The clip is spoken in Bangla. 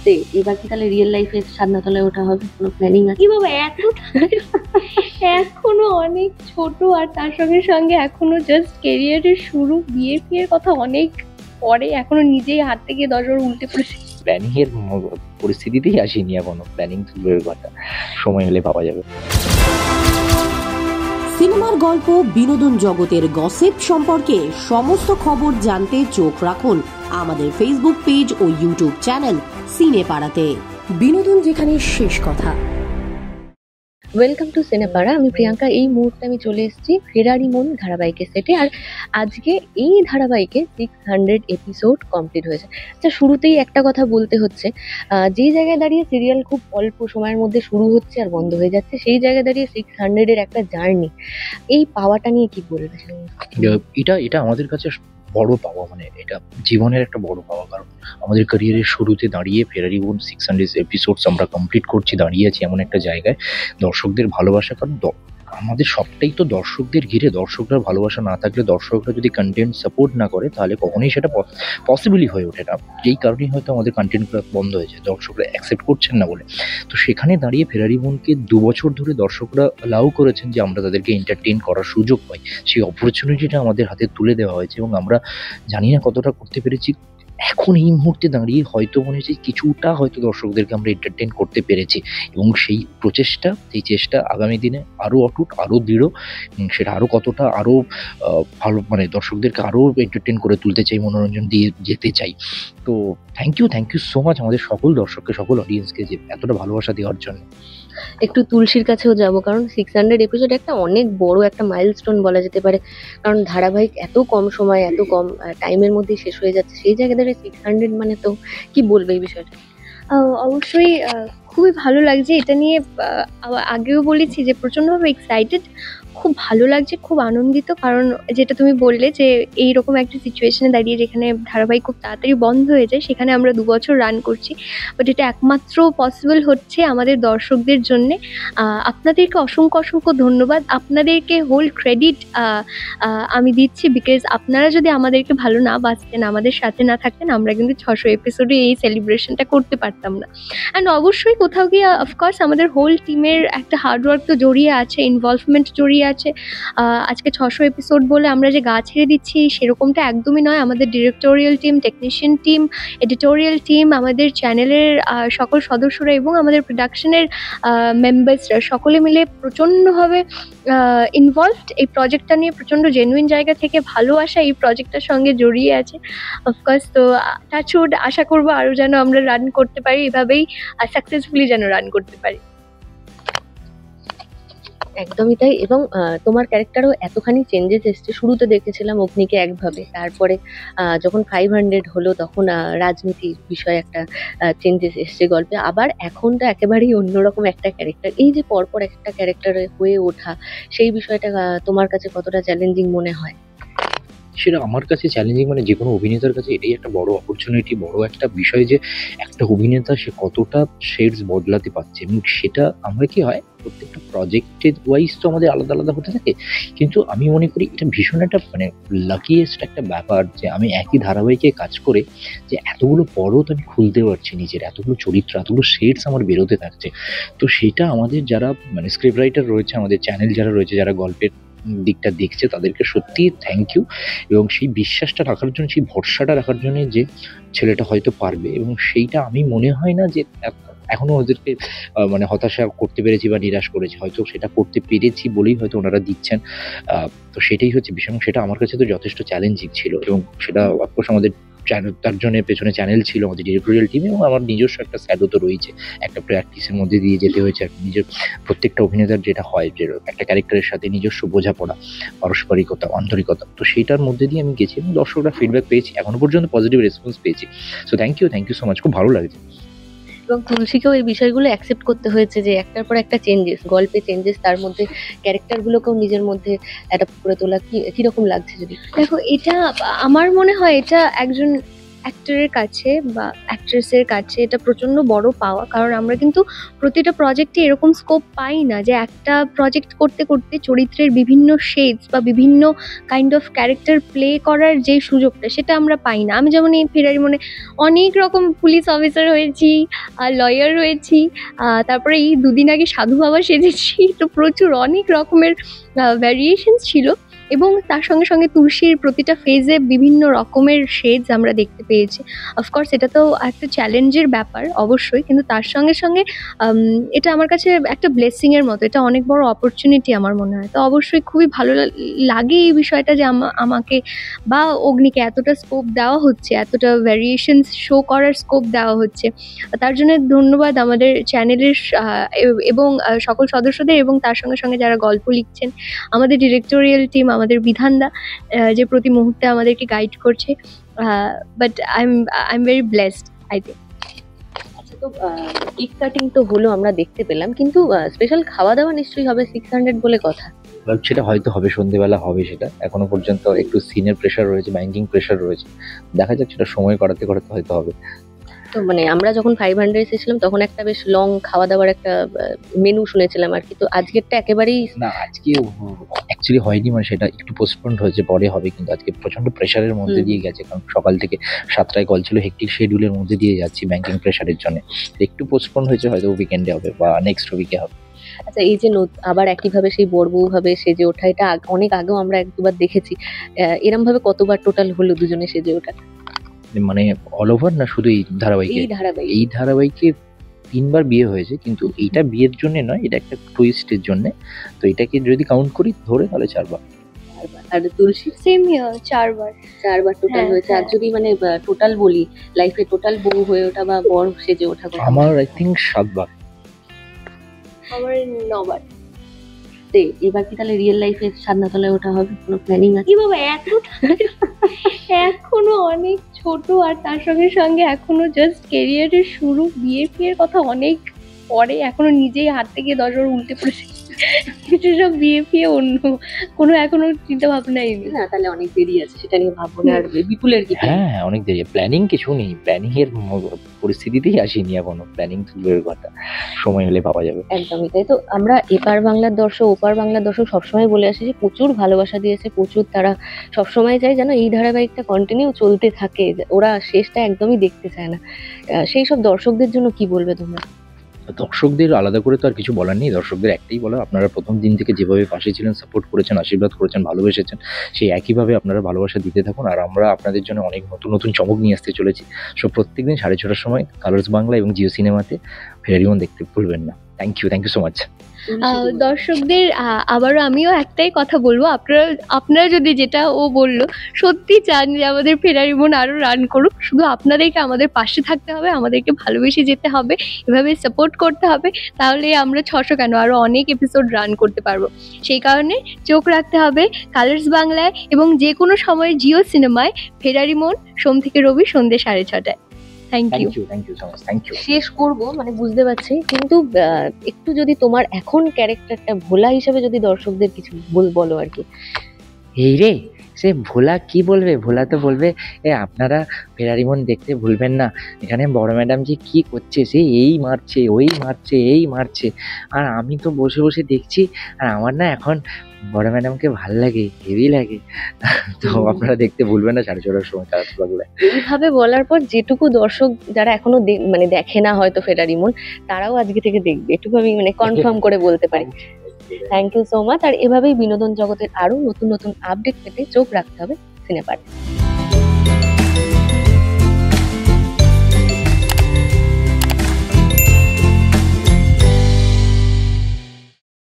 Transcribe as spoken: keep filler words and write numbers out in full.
ঘুরতে, এবার কি তাহলে রিয়েল লাইফে সাধনাতলায় ওঠা হবে? কোনো প্ল্যানিং আছে? কি বাবা এত এখনো অনেক ছোট, আর তার সঙ্গে সঙ্গে এখনো জাস্ট কেরিয়ারের শুরু, বিয়ে ফিয়ের কথা অনেক পরে, এখনো নিজেই হাত থেকে দশ বার উল্টে পড়েছে। প্ল্যানিং এর পরিস্থিতিতেই আসিনি এখনো, প্ল্যানিং তো দূরের কথা, সময় হলে পাওয়া যাবে। সিনেমার গল্প, বিনোদন জগতের গসিপ সম্পর্কে সমস্ত খবর জানতে চোখ রাখুন আমাদের ফেসবুক পেজ ও ইউটিউব চ্যানেল সিনেপাড়াতে। বিনোদন যেখানে শেষ কথা। ওয়েলকাম টু সিনেপাড়া, আমি প্রিয়াঙ্কা। এই মুহূর্তে আমি চলে এসেছি ফেরারি মন ধারাবাহিকের সেটে, আর আজকে এই ধারাবাহিকে সিক্স হান্ড্রেড এপিসোড কমপ্লিট হয়েছে। আচ্ছা, শুরুতেই একটা কথা বলতে হচ্ছে, যে জায়গায় দাঁড়িয়ে সিরিয়াল খুব অল্প সময়ের মধ্যে শুরু হচ্ছে আর বন্ধ হয়ে যাচ্ছে, সেই জায়গায় দাঁড়িয়ে সিক্স হান্ড্রেডের একটা জার্নি, এই পাওয়াটা নিয়ে কি বলবে? এটা এটা আমাদের কাছে বড় পাওয়া, মানে এটা জীবনের একটা বড় পাওয়া। কারণ আমাদের ক্যারিয়ারের শুরুতে দাঁড়িয়ে Ferari Mon six hundred episodes আমরা কমপ্লিট করছি, দাঁড়িয়ে আছি এমন একটা জায়গায়, দর্শকদের ভালোবাসা। কারণ আমাদের সবটাই তো দর্শকদের ঘিরে, দর্শকরা ভালোবাসা না থাকলে, দর্শকরা যদি কন্টেন্ট সাপোর্ট না করে, তাহলে কখনোই সেটা পসিবলই হয়ে ওঠে না। এই কারণেই হয়তো আমাদের কন্টেন্টগুলো বন্ধ হয়েছে, দর্শকরা অ্যাকসেপ্ট করছেন না বলে। তো সেখানে দাঁড়িয়ে ফেরারি মনকে দু বছর ধরে দর্শকরা অ্যালাউ করেছেন যে আমরা তাদেরকে এন্টারটেইন করার সুযোগ পাই, সেই অপরচুনিটিটা আমাদের হাতে তুলে দেওয়া হয়েছে, এবং আমরা জানি না কতটা করতে পেরেছি। এখন এই মুহূর্তে দাঁড়িয়ে হয়তো মনে হচ্ছে কিছুটা হয়তো দর্শকদেরকে আমরা এন্টারটেইন করতে পেরেছি, এবং সেই প্রচেষ্টা, সেই চেষ্টা আগামী দিনে আরও অটুট, আরও দৃঢ়, সেটা আরও কতটা আরও ভালো, মানে দর্শকদেরকে আরও এন্টারটেইন করে তুলতে চাই, মনোরঞ্জন দিয়ে যেতে চাই। তো thank you thank you so much আমাদের সকল দর্শককে, সকল অডিয়েন্সকে যে এতটা ভালোবাসা দেওয়ার জন্য। একটু তুলসীর কাছেও যাব, কারণ সিক্স হান্ড্রেড এপিসোড একটা অনেক বড় একটা মাইলস্টোন বলা যেতে পারে। কারণ ধারাবাহিক এত কম সময়, এত কম টাইমের মধ্যে শেষ হয়ে যাচ্ছে, সেই জায়গায় দাঁড়িয়ে সিক্স হান্ড্রেড মানে তো কি বলবে এই বিষয়টা? অবশ্যই খুবই ভালো লাগছে এটা নিয়ে। আগেও বলেছি যে প্রচণ্ডভাবে এক্সাইটেড, খুব ভালো লাগছে, খুব আনন্দিত। কারণ যেটা তুমি বললে যে এইরকম একটা সিচুয়েশনে দাঁড়িয়ে যেখানে ধারাবাহিক খুব তাড়াতাড়ি বন্ধ হয়ে যায়, সেখানে আমরা দু বছর রান করছি, বাট এটা একমাত্র পসিবল হচ্ছে আমাদের দর্শকদের জন্যে। আপনাদেরকে অসংখ্য অসংখ্য ধন্যবাদ, আপনাদেরকে হোল ক্রেডিট আমি দিচ্ছি, বিকজ আপনারা যদি আমাদেরকে ভালো না বাসতেন, আমাদের সাথে না থাকতেন, আমরা কিন্তু ছশো এপিসোডে এই সেলিব্রেশনটা করতে পারতাম না। অ্যান্ড অবশ্যই কোথাও গিয়ে অফকোর্স আমাদের হোল টিমের একটা হার্ডওয়ার্ক তো জড়িয়ে আছে, ইনভলভমেন্ট জড়িয়ে আছে। আজকে ছশো এপিসোড বলে আমরা যে গা ছেড়ে দিচ্ছি সেরকমটা একদমই নয়। আমাদের directorial team, technician team, editorial team, আমাদের চ্যানেলের সকল সদস্যরা এবং আমাদের প্রোডাকশনের মেম্বার্সরা সকলে মিলে প্রচণ্ডভাবে ইনভলভড। এই প্রজেক্টটা নিয়ে প্রচণ্ড জেনুইন জায়গা থেকে ভালোবাসা এই প্রজেক্টটার সঙ্গে জড়িয়ে আছে অফকোর্স। তো টাচউড, আশা করবো আরও যেন আমরা রান করতে পারি, এভাবেই সাকসেসফুলি যেন রান করতে পারি। একদমই তাই। এবং তোমার ক্যারেক্টারও এতখানি চেঞ্জেস এসছে। শুরুতে দেখেছিলাম অগ্নিকে একভাবে, তারপরে যখন ফাইভ হান্ড্রেড হলো তখন রাজনীতির বিষয়ে একটা চেঞ্জেস এসছে গল্পে, আবার এখন তো একেবারেই অন্যরকম একটা ক্যারেক্টার। এই যে পরপর একটা ক্যারেক্টার হয়ে ওঠা, সেই বিষয়টা তোমার কাছে কতটা চ্যালেঞ্জিং মনে হয়? সেটা আমার কাছে চ্যালেঞ্জিং, মানে যে কোনো অভিনেতার কাছে এটাই একটা বড় অপরচুনিটি, বড় একটা বিষয় যে একটা অভিনেতা সে কতটা শেডস বদলাতে পারছে। এবং সেটা আমরা কি হয় প্রত্যেকটা প্রজেক্টের ওয়াইজ তো আমাদের আলাদা আলাদা হতে থাকে, কিন্তু আমি মনে করি এটা ভীষণ একটা মানে লাকিয়েস্ট একটা ব্যাপার যে আমি একই ধারাবাহিকে কাজ করে যে এতগুলো পরত আমি খুলতে পারছি, নিজের এতগুলো চরিত্র, এতগুলো শেডস আমার বেরোতে থাকছে। তো সেটা আমাদের যারা মানে স্ক্রিপ্ট রাইটার রয়েছে, আমাদের চ্যানেল যারা রয়েছে, যারা গল্পের দিকটা দেখছে, তাদেরকে সত্যি থ্যাংক ইউ। এবং সেই বিশ্বাসটা রাখার জন্য, সেই ভরসাটা রাখার জন্য যে ছেলেটা হয়তো পারবে, এবং সেইটা আমি মনে হয় না যে এখনো ওদেরকে মানে হতাশা করতে পেরেছি বা নিরাশ করেছি, হয়তো সেটা করতে পেরেছি বলেই হয়তো ওনারা দিচ্ছেন। তো সেটাই হচ্ছে বিষয়, এবং সেটা আমার কাছে তো যথেষ্ট চ্যালেঞ্জিং ছিল। এবং সেটা অফকোর্স আমাদের চ্যানেল, তার জন্য পেছনে চ্যানেল ছিল, আমাদের ডিরেক্টোরিয়াল টিম, এবং আমার নিজস্ব একটা স্যাডও তো রয়েছে, একটা প্র্যাকটিসের মধ্যে দিয়ে যেতে হয়েছে। নিজের প্রত্যেকটা অভিনেতার যেটা হয় যে একটা ক্যারেক্টারের সাথে নিজস্ব বোঝাপড়া, পারস্পরিকতা, আন্তরিকতা, তো সেইটার মধ্যে দিয়ে আমি গেছি, এবং দর্শকরা ফিডব্যাক পেয়েছি, এখনো পর্যন্ত পজিটিভ রেসপন্স পেয়েছি। So thank you thank you so much, খুব ভালো লাগছে। এবং তুলসীকেও এই বিষয়গুলো অ্যাকসেপ্ট করতে হয়েছে যে একটার পর একটা চেঞ্জেস, গল্পে চেঞ্জেস, তার মধ্যে ক্যারেক্টারগুলোকেও নিজের মধ্যে অ্যাডাপ্ট করে তোলা। কি কীরকম লাগছে যদি? দেখো, এটা আমার মনে হয় এটা একজন অ্যাক্টরের কাছে বা অ্যাক্ট্রেসের কাছে এটা প্রচণ্ড বড় পাওয়া, কারণ আমরা কিন্তু প্রতিটা প্রজেক্টে এরকম স্কোপ পাই না যে একটা প্রজেক্ট করতে করতে চরিত্রের বিভিন্ন শেডস বা বিভিন্ন কাইন্ড অফ ক্যারেক্টার প্লে করার যে সুযোগটা সেটা আমরা পাই না। আমি যেমন এই ফেরারি মনে অনেক রকম পুলিশ অফিসার হয়েছি, আর লয়ার হয়েছি, আহ, তারপরে এই দুদিন আগে সাধু বাবা সেজেছি, তো প্রচুর অনেক রকমের ভ্যারিয়েশনস ছিল। এবং তার সঙ্গে সঙ্গে তুলসীর প্রতিটা ফেজে বিভিন্ন রকমের শেডস আমরা দেখতে পেয়েছি। অফকোর্স এটা তো একটা চ্যালেঞ্জের ব্যাপার অবশ্যই, কিন্তু তার সঙ্গে সঙ্গে আম, এটা আমার কাছে একটা ব্লেসিংয়ের মতো, এটা অনেক বড় অপরচুনিটি আমার মনে হয়। তো অবশ্যই খুবই ভালো লা- লাগে এই বিষয়টা যে আমা- আমাকে বা অগ্নিকে এতটা স্কোপ দেওয়া হচ্ছে, এতটা ভ্যারিয়েশনস শো করার স্কোপ দেওয়া হচ্ছে। তার জন্য ধন্যবাদ আমাদের চ্যানেলের এবং আহ, সকল সদস্যদের, এবং তার সঙ্গে সঙ্গে যারা গল্প লিখছেন, আমাদের ডিরেক্টোরিয়াল টিম, আমাদের বিধানদা, আহ, যে প্রতি মুহূর্তে আমাদেরকে গাইড করছে। But I am I am very blessed, I think. আচ্ছা, তো কেক কাটিং তো হলো, আমরা দেখতে পেলাম, কিন্তু স্পেশাল খাওয়া দাওয়া নিশ্চয়ই হবে, সিক্স হান্ড্রেড বলে কথা। এবার সেটা হয়তো হবে সন্ধেবেলা হবে, সেটা এখনো পর্যন্ত একটু সিনের প্রেশার রয়েছে, ব্যাংকিং প্রেশার রয়েছে, দেখা যাক সেটা সময় করাতে করাতে হয়তো হবে। তো মানে আমরা যখন ফাইভ হান্ড্রেড এসেছিলাম তখন একটা বেশ লং খাওয়া দাওয়ার একটা মেনু শুনেছিলাম আর কি, তো আজকেরটা একেবারেই না, আজকে অ্যাকচুয়ালি হয়নি, মানে সেটা একটু পোস্টপন্ড হয়েছে, পরে হবে। কিন্তু আজকে প্রচন্ড প্রেশারের মধ্যে হুম। দিয়ে গেছে, কারণ সকাল থেকে সাতটায় কল ছিল, হেক্টিক শিডিউলের মধ্যে দিয়ে যাচ্ছি ব্যাংকিং প্রেশারের জন্য। একটু পোস্টপন্ড হয়েছে, হয়তো উইকেন্ডে হবে বা নেক্সট উইকে হবে। আচ্ছা, এই যে নত- আবার একইভাবে সেই বড়বউ ভাবে সেজে ওঠা, এটা আগ- অনেক আগেও আমরা এক দুবার দেখেছি। আহ, এরম ভাবে কতবার টোটাল হলো দুজনে সেজে ওঠা মানে অল ওভার না শুধু এই ধারাবাহিকে? এই ধারাবাহিক? এই ধারাবাহিকে তিনবার বিয়ে হয়েছে, কিন্তু এইটা বিয়ের জন্য নয়, এটা একটা টুইস্টের জন্য। তো এটাকে যদি কাউন্ট করি ধরে তাহলে চারবার। চারবার। আর তুলসী সেম হিয়ার, চারবার। চারবার টোটাল হ্যাঁ, হয়েছে। আর হ্যাঁ। যদি মানে টোটাল বলি, লাইফে টোটাল বউ হয়ে ওঠা বা বর সেজে ওঠা কত? আমার আই থিঙ্ক সাতবার। আমার নবার। তে, এবার কি তাহলে রিয়েল লাইফে সান্নাতলায় ওঠা হবে, কোনো প্ল্যানিং আছে? কি বাবা এত এখনো অনেক ছোট, আর তার সঙ্গে সঙ্গে এখনো জাস্ট কেরিয়ারের শুরু, বিয়ে ফিয়ের কথা অনেক পরে, এখনো নিজেই হাত থেকে দশবার উল্টে পড়েছে, কিছু সব বিয়ে ফিয়ে অন্য কোনো এখনো চিন্তা ভাবনাই নেই। না, তাহলে অনেক দেরি আছে, সেটা নিয়ে ভাববো না। আর বিপুলের কি? হ্যাঁ, অনেক দেরি, প্ল্যানিং কিছু নেই, প্ল্যানিং এর ম- পরিস্থিতিতেই আসেনি এখনো, প্ল্যানিং তো দূরের কথা, সময় হলে পাওয়া যাবে। একদমই তাই। তো আমরা এপার বাংলার দর্শক ওপার বাংলার দর্শক সবসময় বলে আসি যে প্রচুর ভালোবাসা দিয়েছে, প্রচুর তারা সবসময় চায় যেন এই ধারাবাহিকটা কন্টিনিউ চলতে থাকে, যে ওরা শেষটা একদমই দেখতে চায় না। আহ, সেই সব দর্শকদের জন্য কি বলবে তোমরা? দর্শকদের আলাদা করে তো আর কিছু বলার নেই, দর্শকদের একটাই বলা, আপনারা প্রথম দিন থেকে যেভাবে পাশে ছিলেন, সাপোর্ট করেছেন, আশীর্বাদ করেছেন, ভালোবেসেছেন, সেই একইভাবে আপনারা ভালোবাসা দিতে থাকুন। আর আমরা আপনাদের জন্য অনেক নতুন নতুন চমক নিয়ে আসতে চলেছি। সো প্রত্যেকদিন সাড়ে ছটার সময় কালার্স বাংলা এবং জিও সিনেমাতে ফেরারিমন দেখতে ভুলবেন না। Thank you, thank you so much. Ah, দর্শকদের আহ, আবারও আমিও একটাই কথা বলবো, আপনারা আপনারা যদি যেটা ও বললো সত্যি চান যে আমাদের ফেরারি মন আরো রান করুক, শুধু আপনাদেরকে আমাদের পাশে থাকতে হবে, আমাদেরকে ভালোবেসে যেতে হবে, এভাবে সাপোর্ট করতে হবে, তাহলে আমরা ছশো কেন আরো অনেক এপিসোড রান করতে পারবো। সেই কারণে চোখ রাখতে হবে কালার্স বাংলায় এবং যে কোনো সময় জিও সিনেমায়। ফেরারি মন, সোম থেকে রবি সন্ধ্যে সাড়ে ছটায়। Thank you. Thank you, thank you so much, thank you. শেষ করব মানে বুঝতে পারছি, কিন্তু আহ, একটু যদি তোমার এখন ক্যারেক্টারটা ভোলা হিসেবে যদি দর্শকদের কিছু বল বলো আর কি। এই রে, সে ভোলা কি বলবে? ভোলা তো বলবে এ আপনারা ফেরারিমন দেখতে ভুলবেন না, এখানে বড় ম্যাডাম যে কি করছে, সে এই মারছে ওই মারছে এই মারছে, আর আমি তো বসে বসে দেখছি, আর আমার না এখন বড় ম্যাডামকে ভাল লাগে, হেভি লাগে। তো আপনারা দেখতে ভুলবেন না সাড়ে ছটার সময় কালার্স বাংলায়। এইভাবে বলার পর যেটুকু দর্শক যারা এখনো দে- মানে দেখে না হয়তো ফেরারিমন, তারাও আজকে থেকে দেখবে, এটুকু আমি মানে কনফার্ম করে বলতে পারি। Thank you so much. আর এভাবেই বিনোদন জগতের আরো নতুন নতুন আপডেট পেতে চোখ রাখতে হবে সিনেপার।